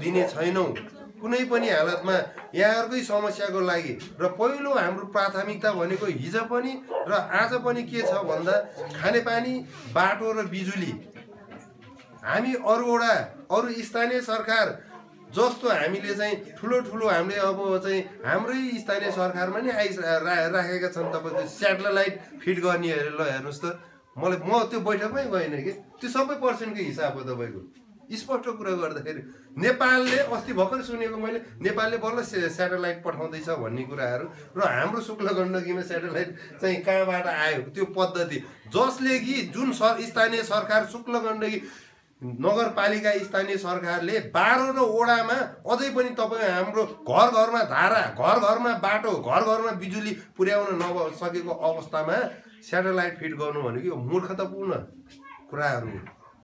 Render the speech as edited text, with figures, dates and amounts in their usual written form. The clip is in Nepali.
दिने छैनौँ कुनै पनि हालतमा यहाँहरुकै समस्याको लागि। र पहिलो हाम्रो प्राथमिकता भनेको हिजो पनि र आज पनि के छ भन्दा खानेपानी, बाटो र बिजुली। हामी अरू स्थानीय सरकार जस्तो हामीले चाहिँ ठुलो हामीले अब चाहिँ हाम्रै स्थानीय सरकारमा नि राखेका छन्। तपाईको स्याटेलाइट फिट गर्नेहरु ल हेर्नुस् त, म त्यो बैठकमै गएन के, त्यो सबै पर्सेन्टको हिसाब हो तपाईको। स्पष्ट कुरा गर्दाखेरि नेपालले अस्ति भर्खर सुनेको मैले, नेपालले बल्ल स्याटेलाइट पठाउँदैछ भन्ने कुराहरू, र हाम्रो शुक्ल गण्डकीमा स्याटेलाइट चाहिँ कहाँबाट आयो त्यो पद्धति, जसले कि जुन स्थानीय सरकार शुक्ल गण्डकी नगरपालिका स्थानीय सरकारले 12 वडामा अझै पनि तपाईँ हाम्रो घर घरमा धारा, घर घरमा बाटो, घर घरमा बिजुली पुर्याउन नसकेको अवस्थामा स्याटेलाइट फिट गर्नु भनेको मूर्खतापूर्ण कुराहरू हो।